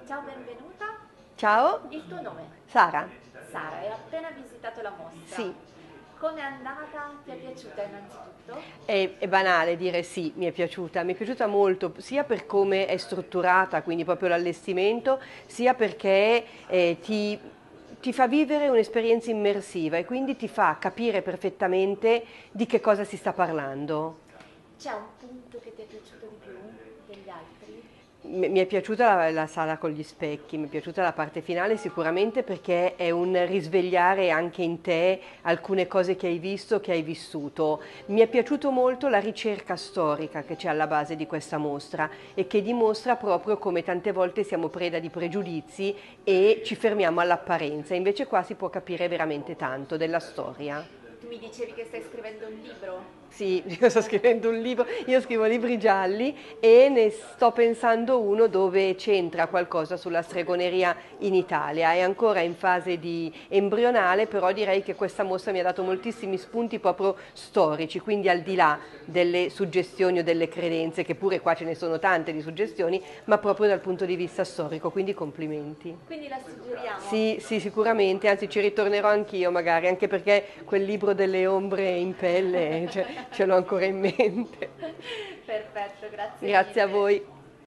Ciao, benvenuta. Ciao, Il tuo nome? Sara. Sara, hai appena visitato la mostra. Sì, Com'è andata? Ti è piaciuta innanzitutto? è banale dire sì, mi è piaciuta molto, sia per come è strutturata, quindi proprio l'allestimento, sia perché ti fa vivere un'esperienza immersiva e quindi ti fa capire perfettamente di che cosa si sta parlando. C'è un punto che ti è piaciuto di più degli altri? Mi è piaciuta la sala con gli specchi, mi è piaciuta la parte finale sicuramente perché è un risvegliare anche in te alcune cose che hai visto, che hai vissuto. Mi è piaciuto molto la ricerca storica che c'è alla base di questa mostra e che dimostra proprio come tante volte siamo preda di pregiudizi e ci fermiamo all'apparenza, invece qua si può capire veramente tanto della storia. Tu mi dicevi che stai scrivendo un libro. Sì, io sto scrivendo un libro, io scrivo libri gialli e ne sto pensando uno dove c'entra qualcosa sulla stregoneria in Italia. È ancora in fase di embrionale, però direi che questa mostra mi ha dato moltissimi spunti proprio storici, quindi al di là delle suggestioni o delle credenze, che pure qua ce ne sono tante di suggestioni, ma proprio dal punto di vista storico, quindi complimenti. Quindi la suggeriamo? Sì, sì, sicuramente, anzi ci ritornerò anch'io magari, anche perché quel libro delle ombre in pelle, ce l'ho ancora in mente. Perfetto, grazie Grazie a mille. voi.